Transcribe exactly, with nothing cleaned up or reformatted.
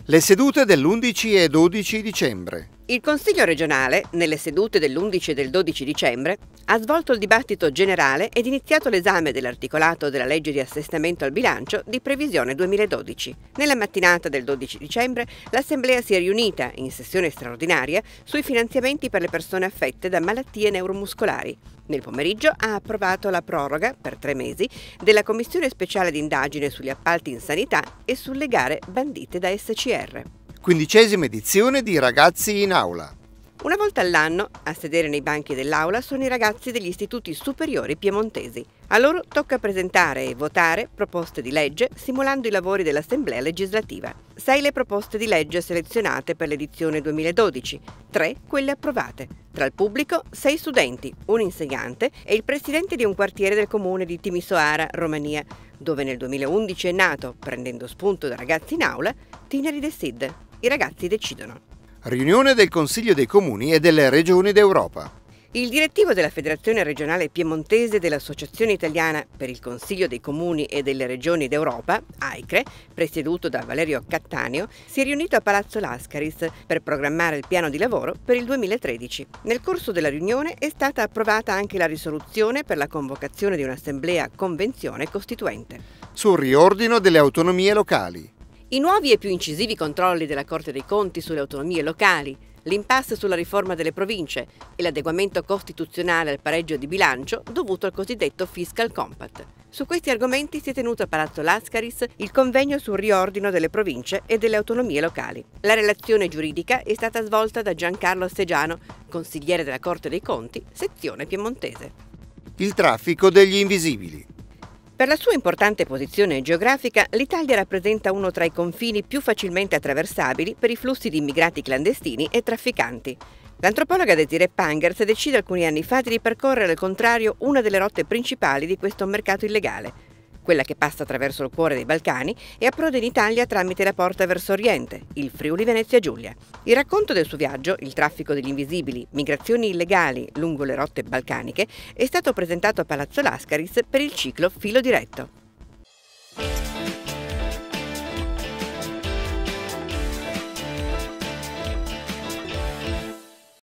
Le sedute dell'undici e dodici dicembre. Il Consiglio regionale, nelle sedute dell'undici e del dodici dicembre, ha svolto il dibattito generale ed iniziato l'esame dell'articolato della legge di assestamento al bilancio di previsione duemiladodici. Nella mattinata del dodici dicembre l'Assemblea si è riunita in sessione straordinaria sui finanziamenti per le persone affette da malattie neuromuscolari. Nel pomeriggio ha approvato la proroga, per tre mesi, della Commissione speciale d'indagine sugli appalti in sanità e sulle gare bandite da S C R. Quindicesima edizione di Ragazzi in Aula. Una volta all'anno, a sedere nei banchi dell'aula sono i ragazzi degli istituti superiori piemontesi. A loro tocca presentare e votare proposte di legge simulando i lavori dell'Assemblea legislativa. Sei le proposte di legge selezionate per l'edizione duemiladodici, tre quelle approvate. Tra il pubblico, sei studenti, un insegnante e il presidente di un quartiere del comune di Timisoara, Romania, dove nel duemilaundici è nato, prendendo spunto da Ragazzi in Aula, Tineri de Sid. I ragazzi decidono. Riunione del Consiglio dei Comuni e delle Regioni d'Europa. Il direttivo della Federazione Regionale Piemontese dell'Associazione Italiana per il Consiglio dei Comuni e delle Regioni d'Europa, AICRE, presieduto da Valerio Cattaneo, si è riunito a Palazzo Lascaris per programmare il piano di lavoro per il duemilatredici. Nel corso della riunione è stata approvata anche la risoluzione per la convocazione di un'assemblea convenzione costituente. Sul riordino delle autonomie locali. I nuovi e più incisivi controlli della Corte dei Conti sulle autonomie locali, l'impasse sulla riforma delle province e l'adeguamento costituzionale al pareggio di bilancio dovuto al cosiddetto Fiscal Compact. Su questi argomenti si è tenuto a Palazzo Lascaris il convegno sul riordino delle province e delle autonomie locali. La relazione giuridica è stata svolta da Giancarlo Seggiano, consigliere della Corte dei Conti, sezione piemontese. Il traffico degli invisibili. Per la sua importante posizione geografica, l'Italia rappresenta uno tra i confini più facilmente attraversabili per i flussi di immigrati clandestini e trafficanti. L'antropologa Desirée Pangers decide alcuni anni fa di ripercorrere al contrario una delle rotte principali di questo mercato illegale, quella che passa attraverso il cuore dei Balcani e approda in Italia tramite la porta verso Oriente, il Friuli Venezia Giulia. Il racconto del suo viaggio, il traffico degli invisibili, migrazioni illegali lungo le rotte balcaniche, è stato presentato a Palazzo Lascaris per il ciclo Filo Diretto.